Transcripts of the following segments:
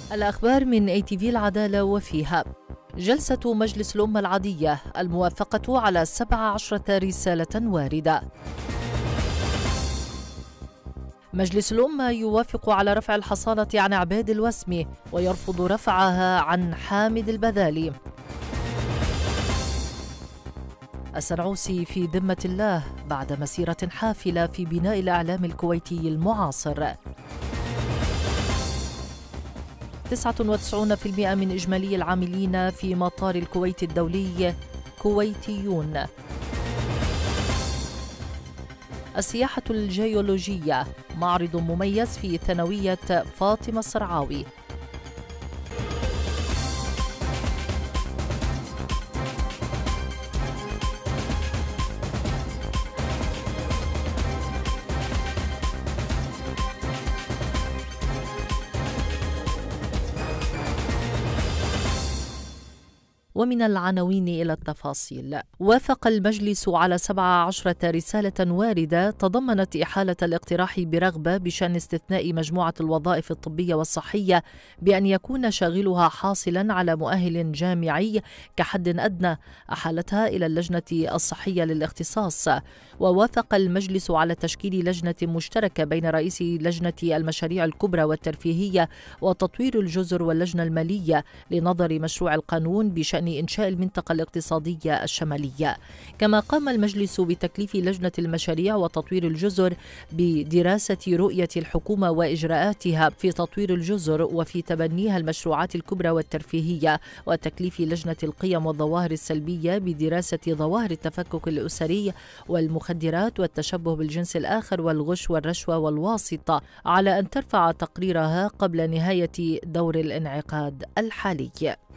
الأخبار من ATV العدالة وفيها جلسة مجلس الأمة العادية الموافقة على 17 رسالة واردة. مجلس الأمة يوافق على رفع الحصانة عن عباد الوسمي ويرفض رفعها عن حامد البذالي. السنعوسي في ذمة الله بعد مسيرة حافلة في بناء الإعلام الكويتي المعاصر. 99% من إجمالي العاملين في مطار الكويت الدولي كويتيون. السياحة الجيولوجية معرض مميز في ثانوية فاطمة الصرعاوي. ومن العناوين إلى التفاصيل. وافق المجلس على 17 رسالة واردة تضمنت إحالة الاقتراح برغبة بشأن استثناء مجموعة الوظائف الطبية والصحية بأن يكون شاغلها حاصلا على مؤهل جامعي كحد أدنى، أحالتها إلى اللجنة الصحية للاختصاص. ووافق المجلس على تشكيل لجنة مشتركة بين رئيس لجنة المشاريع الكبرى والترفيهية وتطوير الجزر واللجنة المالية لنظر مشروع القانون بشأن إنشاء المنطقة الاقتصادية الشمالية. كما قام المجلس بتكليف لجنة المشاريع وتطوير الجزر بدراسة رؤية الحكومة وإجراءاتها في تطوير الجزر وفي تبنيها المشروعات الكبرى والترفيهية، وتكليف لجنة القيم والظواهر السلبية بدراسة ظواهر التفكك الأسري والمخدرات والتشبه بالجنس الآخر والغش والرشوة والواسطة، على أن ترفع تقريرها قبل نهاية دور الانعقاد الحالي.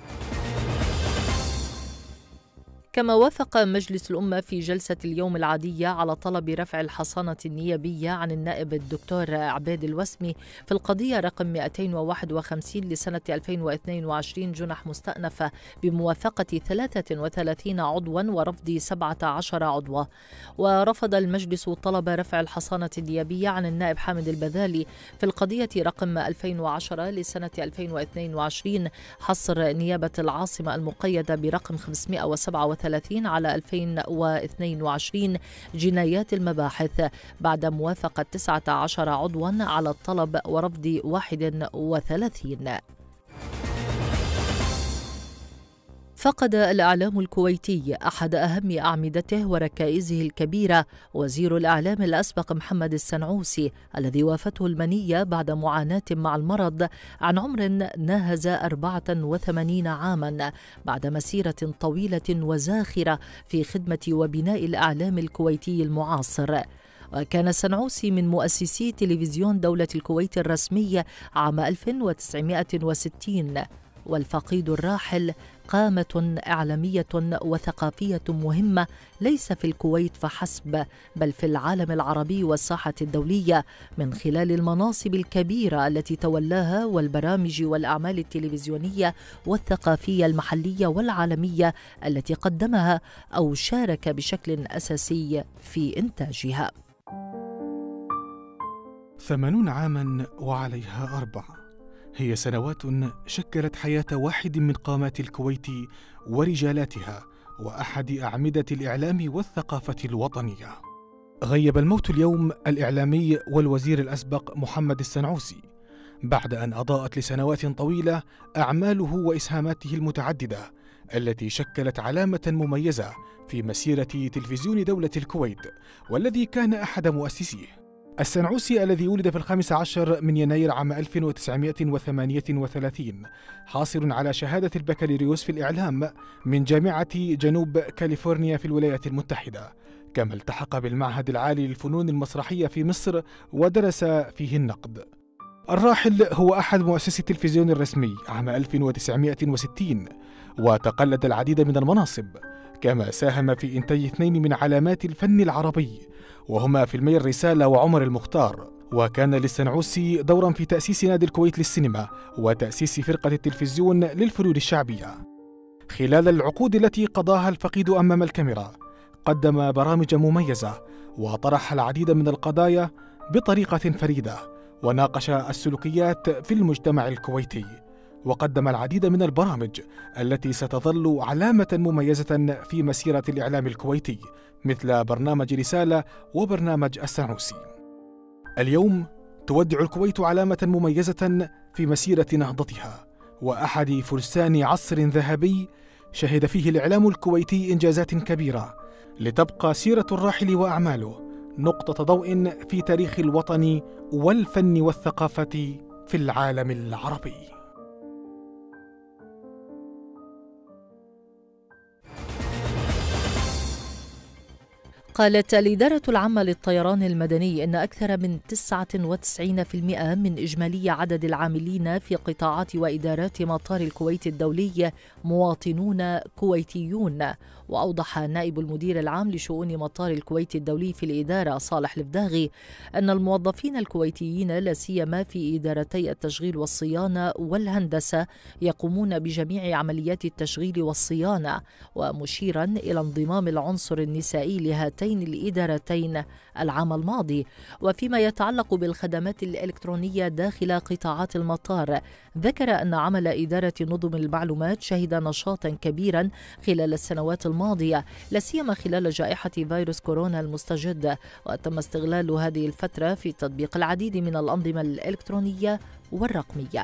كما وافق مجلس الأمة في جلسة اليوم العادية على طلب رفع الحصانة النيابية عن النائب الدكتور عباد الوسمي في القضية رقم 251 لسنة 2022 جنح مستأنفة بموافقة 33 عضوا ورفض 17 عضوا. ورفض المجلس طلب رفع الحصانة النيابية عن النائب حامد البذالي في القضية رقم 2010 لسنة 2022 حصر نيابة العاصمة المقيدة برقم 537 على 2022 جنايات المباحث بعد موافقة 19 عضوا على الطلب ورفض 31. فقد الإعلام الكويتي أحد أهم أعمدته وركائزه الكبيرة وزير الإعلام الأسبق محمد السنعوسي، الذي وافته المنية بعد معاناة مع المرض عن عمر ناهز 84 عاما، بعد مسيرة طويلة وزاخرة في خدمة وبناء الإعلام الكويتي المعاصر. وكان السنعوسي من مؤسسي تلفزيون دولة الكويت الرسمي عام 1960، والفقيد الراحل قامة إعلامية وثقافية مهمة ليس في الكويت فحسب بل في العالم العربي والساحة الدولية، من خلال المناصب الكبيرة التي تولاها والبرامج والأعمال التلفزيونية والثقافية المحلية والعالمية التي قدمها أو شارك بشكل أساسي في إنتاجها. 80 عاما وعليها 4 هي سنوات شكلت حياة واحد من قامات الكويت ورجالاتها وأحد أعمدة الإعلام والثقافة الوطنية. غيب الموت اليوم الإعلامي والوزير الأسبق محمد السنعوسي بعد أن أضاءت لسنوات طويلة أعماله وإسهاماته المتعددة التي شكلت علامة مميزة في مسيرة تلفزيون دولة الكويت، والذي كان أحد مؤسسيه. السنعوسي الذي ولد في 15 من يناير عام 1938 حاصل على شهادة البكالوريوس في الإعلام من جامعة جنوب كاليفورنيا في الولايات المتحدة، كما التحق بالمعهد العالي للفنون المسرحية في مصر ودرس فيه النقد. الراحل هو أحد مؤسسي التلفزيون الرسمي عام 1960 وتقلد العديد من المناصب، كما ساهم في إنتاج 2 من علامات الفن العربي وهما فيلمي الرسالة وعمر المختار. وكان للسنعوسي دورا في تأسيس نادي الكويت للسينما وتأسيس فرقة التلفزيون للفنون الشعبية. خلال العقود التي قضاها الفقيد أمام الكاميرا قدم برامج مميزة وطرح العديد من القضايا بطريقة فريدة، وناقش السلوكيات في المجتمع الكويتي، وقدم العديد من البرامج التي ستظل علامة مميزة في مسيرة الإعلام الكويتي، مثل برنامج رسالة وبرنامج السنعوسي. اليوم تودع الكويت علامة مميزة في مسيرة نهضتها، وأحد فرسان عصر ذهبي شهد فيه الإعلام الكويتي إنجازات كبيرة، لتبقى سيرة الراحل وأعماله نقطة ضوء في تاريخ الوطن والفن والثقافة في العالم العربي. قالت الإدارة العامة للطيران المدني إن أكثر من 99% من إجمالي عدد العاملين في قطاعات وإدارات مطار الكويت الدولي مواطنون كويتيون. وأوضح نائب المدير العام لشؤون مطار الكويت الدولي في الإدارة صالح الفداغي أن الموظفين الكويتيين لا سيما في إدارتي التشغيل والصيانة والهندسة يقومون بجميع عمليات التشغيل والصيانة، ومشيرا إلى انضمام العنصر النسائي لهاتين الإدارتين العام الماضي. وفيما يتعلق بالخدمات الإلكترونية داخل قطاعات المطار، ذكر أن عمل إدارة نظم المعلومات شهد نشاطا كبيرا خلال السنوات الماضية، لا سيما خلال جائحة فيروس كورونا المستجد، وتم استغلال هذه الفترة في تطبيق العديد من الأنظمة الإلكترونية والرقمية.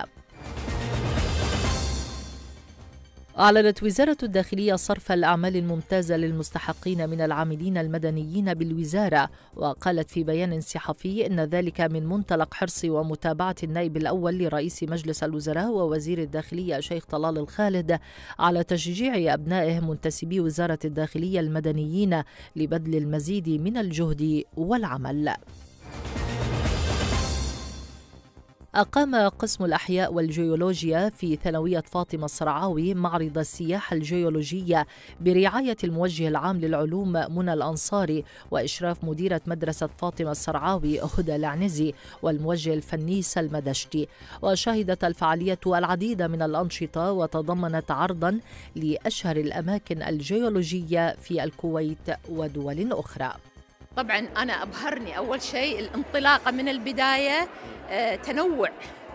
أعلنت وزارة الداخلية صرف الأعمال الممتازة للمستحقين من العاملين المدنيين بالوزارة، وقالت في بيان صحفي إن ذلك من منطلق حرص ومتابعة النائب الأول لرئيس مجلس الوزراء ووزير الداخلية الشيخ طلال الخالد على تشجيع أبنائه منتسبي وزارة الداخلية المدنيين لبذل المزيد من الجهد والعمل. أقام قسم الأحياء والجيولوجيا في ثانوية فاطمة الصرعاوي معرض السياحة الجيولوجية برعاية الموجه العام للعلوم منى الأنصاري وإشراف مديرة مدرسة فاطمة الصرعاوي هدى العنزي والموجه الفني سلمى دشتي. وشهدت الفعالية العديد من الأنشطة وتضمنت عرضا لأشهر الأماكن الجيولوجية في الكويت ودول أخرى. طبعا أنا أبهرني أول شيء الانطلاقة من البداية، تنوع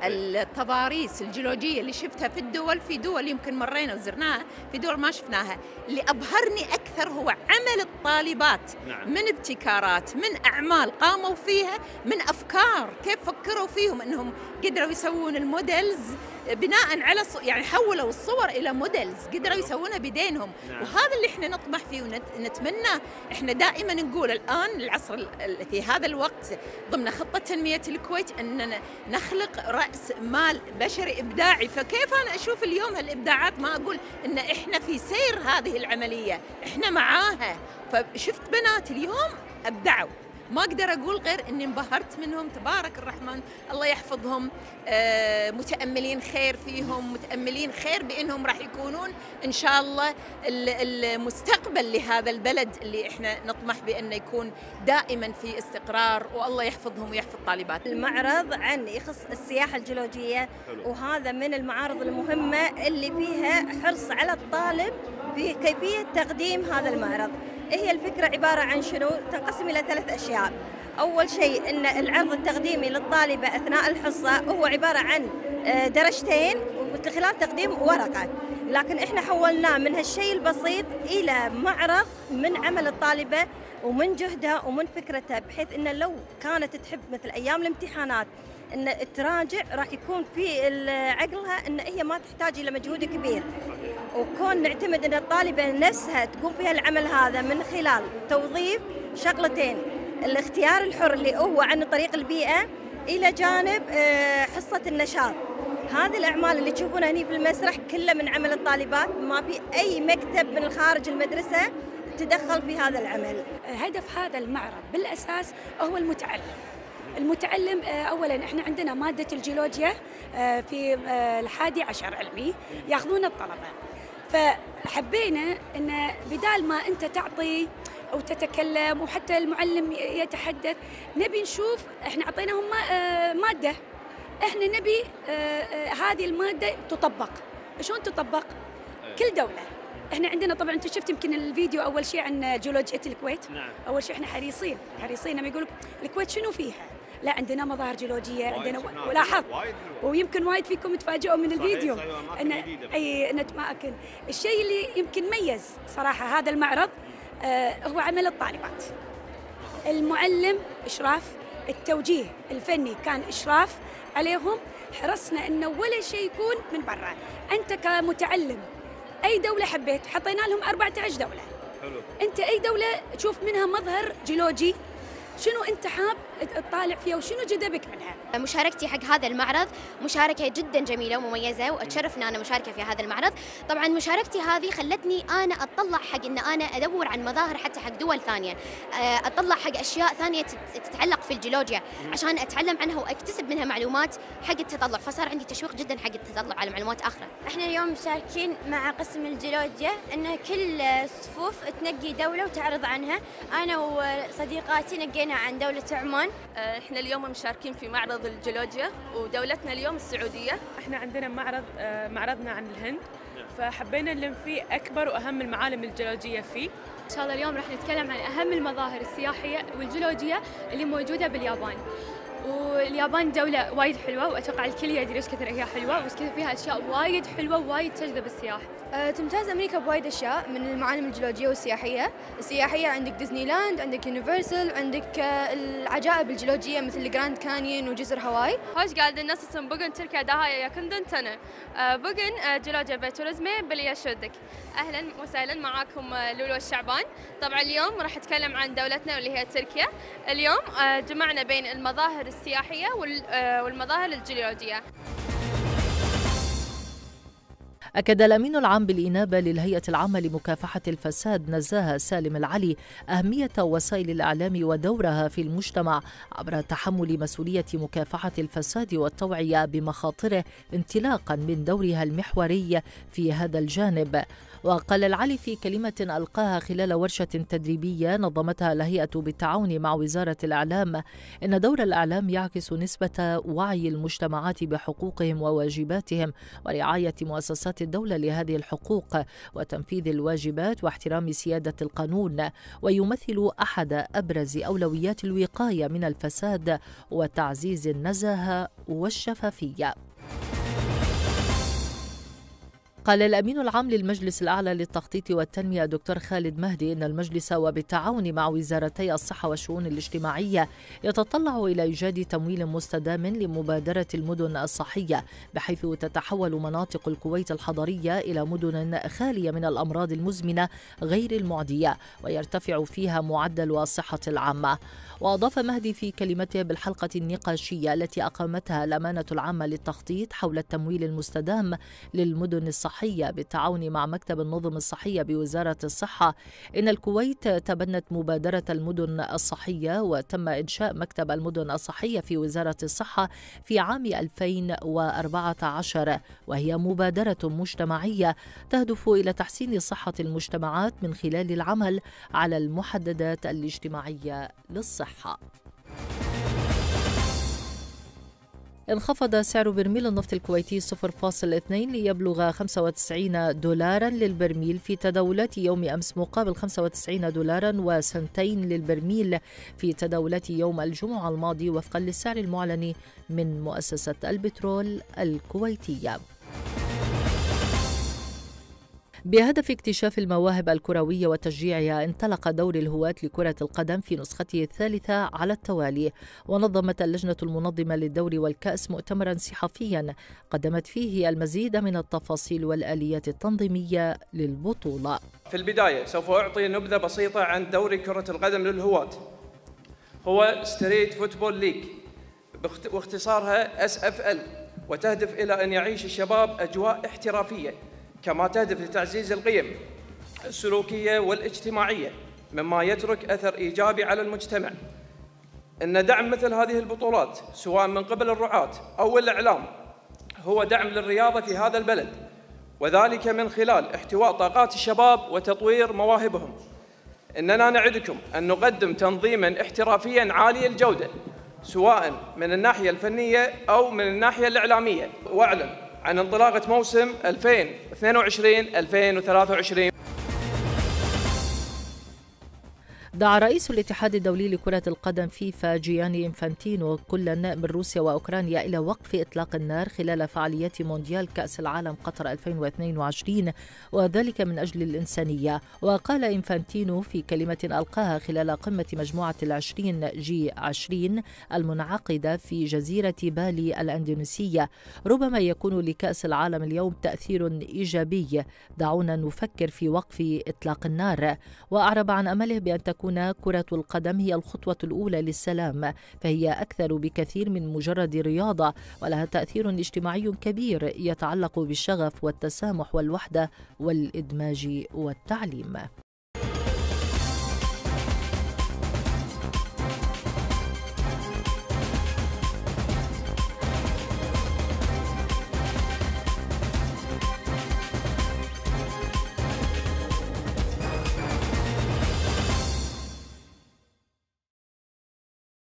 التضاريس الجيولوجية اللي شفتها في الدول، في دول يمكن مرينا وزرناها، في دول ما شفناها. اللي أبهرني أكثر هو عمل الطالبات، من ابتكارات، من أعمال قاموا فيها، من أفكار كيف فكروا فيهم أنهم قدروا يسوون الموديلز بناء على يعني حولوا الصور إلى موديلز قدروا يسوونها بدينهم. وهذا اللي احنا نطمح فيه ونتمنى. احنا دائما نقول الآن العصر في هذا الوقت ضمن خطة تنمية الكويت أننا نخلق رأس مال بشري إبداعي. فكيف أنا أشوف اليوم هالإبداعات، ما أقول أن احنا في سير هذه العملية، احنا معاها. فشفت بنات اليوم أبدعوا، ما أقدر أقول غير أني انبهرت منهم، تبارك الرحمن، الله يحفظهم، متأملين خير فيهم، متأملين خير بأنهم راح يكونون إن شاء الله المستقبل لهذا البلد اللي إحنا نطمح بأنه يكون دائما في استقرار، والله يحفظهم ويحفظ طالبات. المعرض عن يخص السياحة الجيولوجية، وهذا من المعارض المهمة اللي فيها حرص على الطالب في كيفية تقديم هذا المعرض. هي الفكرة عبارة عن شنو؟ تنقسم إلى 3 أشياء. أول شيء أن العرض التقديمي للطالبة أثناء الحصة هو عبارة عن درجتين ومن خلال تقديم ورقة، لكن إحنا حولناه من هالشيء البسيط إلى معرض من عمل الطالبة ومن جهدها ومن فكرتها، بحيث أن لو كانت تحب مثل أيام الامتحانات أن تراجع راح يكون في عقلها أن هي ما تحتاج إلى مجهود كبير، وكون نعتمد أن الطالبة نفسها تقوم فيها العمل هذا من خلال توظيف شغلتين: الاختيار الحر اللي هو عن طريق البيئة، إلى جانب حصة النشاط. هذه الأعمال اللي تشوفونها هنا في المسرح كلها من عمل الطالبات، ما في أي مكتب من خارج المدرسة تدخل في هذا العمل. هدف هذا المعرض بالأساس هو المتعلم. أولاً إحنا عندنا مادة الجيولوجيا في 11 علمي ياخذون الطلبة، فحبينا إن بدال ما أنت تعطي أو تتكلم وحتى المعلم يتحدث، نبي نشوف إحنا عطيناهم مادة، إحنا نبي هذه المادة تطبق. شلون تطبق؟ كل دولة. احنا عندنا طبعا انت شفت يمكن الفيديو اول شيء عن جيولوجيا الكويت. نعم. اول شيء احنا حريصين لما يقولوا الكويت شنو فيها؟ لا عندنا مظاهر جيولوجيه، عندنا ولاحظ ويمكن وايد فيكم تفاجئوا من الفيديو ان اي نتماكن. الشيء اللي يمكن ميز صراحه هذا المعرض هو عمل الطالبات. المعلم اشراف، التوجيه الفني كان اشراف عليهم، حرصنا انه ولا شيء يكون من برا. انت كمتعلم اي دوله حبيت، حطينا لهم 14 دوله. حلو. انت اي دوله تشوف منها مظهر جيولوجي شنو انت حاب تطالع فيها وشنو جذبك منها؟ مشاركتي حق هذا المعرض مشاركه جدا جميله ومميزه، واتشرف ان انا مشاركه في هذا المعرض. طبعا مشاركتي هذه خلتني انا اطلع حق ان انا ادور عن مظاهر حتى حق دول ثانيه، اطلع حق اشياء ثانيه تتعلق في الجيولوجيا عشان اتعلم عنها واكتسب منها معلومات حق التطلع، فصار عندي تشويق جدا حق التطلع على معلومات اخرى. احنا اليوم مشاركين مع قسم الجيولوجيا ان كل صفوف تنقي دوله وتعرض عنها. انا وصديقاتي نقينا عن دوله عمان. احنا اليوم مشاركين في معرض الجيولوجيا ودولتنا اليوم السعوديه. احنا عندنا معرضنا عن الهند، فحبينا نلم فيه اكبر واهم المعالم الجيولوجيه فيه. ان شاء الله اليوم راح نتكلم عن اهم المظاهر السياحيه والجيولوجيه اللي موجوده باليابان. واليابان دولة وايد حلوة، وأتوقع الكل يدري إيش كثر هي حلوة وإيش كثر فيها أشياء وايد حلوة ووايد تجذب السياح. تمتاز أمريكا بوايد أشياء من المعالم الجيولوجية والسياحية. عندك ديزني لاند، عندك يونيفرسال، عندك العجائب الجيولوجية مثل الجراند كانيون وجزر هاواي. Hoş geldiniz. Nasılsın? Bugün Türkiye'de daha yakından tanı. Bugün جيولوجيا ve turizmi باليشودك. أهلا وسهلا معاكم لولو الشعبان. طبعا اليوم راح أتكلم عن دولتنا واللي هي تركيا. اليوم جمعنا بين المظاهر السياحية والمظاهر الجيولوجية. أكد الأمين العام بالإنابة للهيئة العامة لمكافحة الفساد نزاهة سالم العلي أهمية وسائل الإعلام ودورها في المجتمع عبر تحمل مسؤولية مكافحة الفساد والتوعية بمخاطره انطلاقا من دورها المحوري في هذا الجانب. وقال العلي في كلمة ألقاها خلال ورشة تدريبية نظمتها الهيئة بالتعاون مع وزارة الإعلام إن دور الإعلام يعكس نسبة وعي المجتمعات بحقوقهم وواجباتهم ورعاية مؤسسات الدولة لهذه الحقوق وتنفيذ الواجبات واحترام سيادة القانون، ويمثل أحد أبرز أولويات الوقاية من الفساد وتعزيز النزاهة والشفافية. قال الأمين العام للمجلس الأعلى للتخطيط والتنمية دكتور خالد مهدي إن المجلس وبالتعاون مع وزارتي الصحة والشؤون الاجتماعية يتطلع إلى إيجاد تمويل مستدام لمبادرة المدن الصحية، بحيث تتحول مناطق الكويت الحضرية إلى مدن خالية من الأمراض المزمنة غير المعدية ويرتفع فيها معدل الصحة العامة. وأضاف مهدي في كلمته بالحلقة النقاشية التي أقامتها الأمانة العامة للتخطيط حول التمويل المستدام للمدن الصحية بالتعاون مع مكتب النظم الصحية بوزارة الصحة إن الكويت تبنت مبادرة المدن الصحية وتم إنشاء مكتب المدن الصحية في وزارة الصحة في عام 2014، وهي مبادرة مجتمعية تهدف إلى تحسين صحة المجتمعات من خلال العمل على المحددات الاجتماعية للصحة. انخفض سعر برميل النفط الكويتي 0.2 ليبلغ 95 دولارا للبرميل في تداولات يوم أمس مقابل 95 دولارا وسنتين للبرميل في تداولات يوم الجمعة الماضي وفقا للسعر المعلن من مؤسسة البترول الكويتية. بهدف اكتشاف المواهب الكروية وتشجيعها انطلق دور الهواة لكرة القدم في نسخته الثالثة على التوالي، ونظمت اللجنة المنظمة للدوري والكأس مؤتمرا صحفيا قدمت فيه المزيد من التفاصيل والآليات التنظيمية للبطولة. في البداية سوف أعطي نبذة بسيطة عن دوري كرة القدم للهواة. هو ستريت فوتبول ليج واختصارها SFL، وتهدف إلى أن يعيش الشباب أجواء احترافية، كما تهدف لتعزيز القيم السلوكية والاجتماعية مما يترك أثر إيجابي على المجتمع. إن دعم مثل هذه البطولات سواء من قبل الرعاة أو الإعلام هو دعم للرياضة في هذا البلد، وذلك من خلال احتواء طاقات الشباب وتطوير مواهبهم. إننا نعدكم أن نقدم تنظيماً احترافياً عالي الجودة سواء من الناحية الفنية أو من الناحية الإعلامية، وأعلن عن انطلاقة موسم 2022-2023. دعا رئيس الاتحاد الدولي لكرة القدم فيفا جياني إنفانتينو كلا من روسيا وأوكرانيا إلى وقف إطلاق النار خلال فعاليات مونديال كأس العالم قطر 2022 وذلك من أجل الإنسانية. وقال إنفانتينو في كلمة ألقاها خلال قمة مجموعة العشرين G20 المنعقدة في جزيرة بالي الأندونيسية: ربما يكون لكأس العالم اليوم تأثير إيجابي، دعونا نفكر في وقف إطلاق النار. وأعرب عن أمله بأن تكون كرة القدم هي الخطوة الأولى للسلام، فهي أكثر بكثير من مجرد رياضة، ولها تأثير اجتماعي كبير يتعلق بالشغف والتسامح والوحدة والإدماج والتعليم.